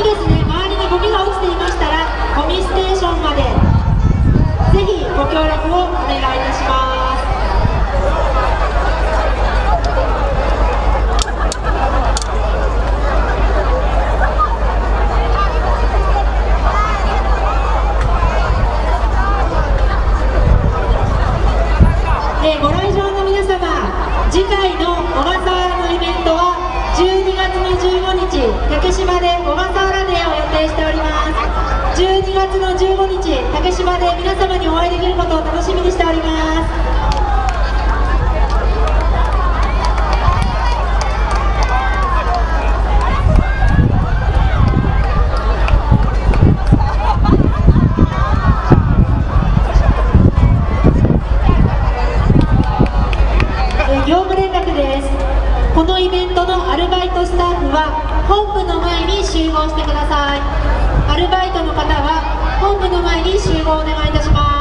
ですね、周りにゴミが落ちていましたらゴミステーションまでぜひご協力をお願いいたします。ご来場の皆様、次回の小笠原のイベントは12月の15日、竹芝で小笠原デーを予定しております。12月の15日、竹芝で皆様にお会いできることを楽しみにしております。業務連絡です。このイベントのアルバイトスタッフは本部の前に集合してください。アルバイトの方は本部の前に集合をお願いいたします。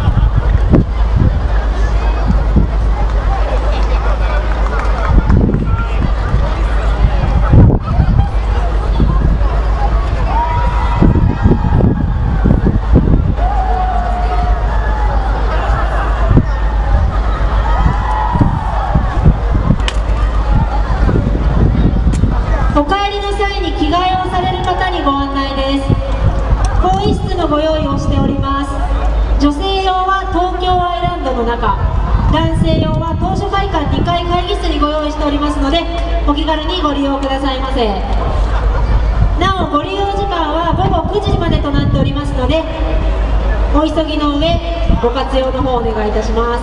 お帰りの際に着替えをされる方にご案内です。更衣室のご用意をしております。女性用は東京アイランドの中、男性用は当初会館2階会議室にご用意しておりますので、お気軽にご利用くださいませ。なおご利用時間は午後9時までとなっておりますので、お急ぎの上ご活用の方お願いいたします。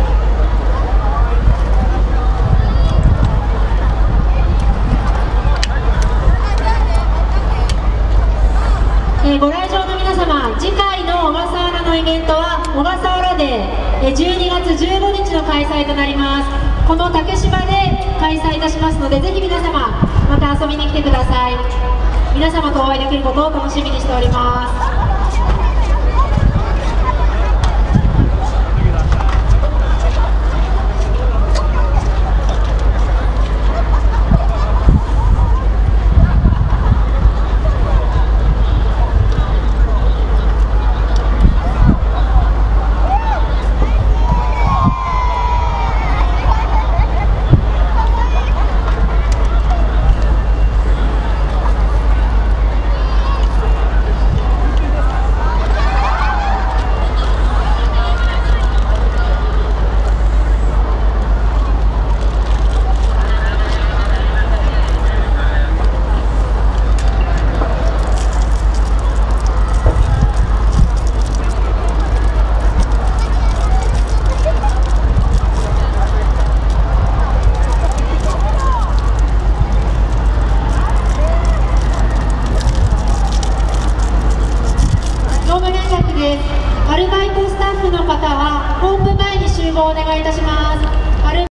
ご来場の皆様、次回の小笠原のイベントは小笠原デー12月15日の開催となります。この竹芝で開催いたしますので、ぜひ皆様また遊びに来てください。皆様とお会いできることを楽しみにしております。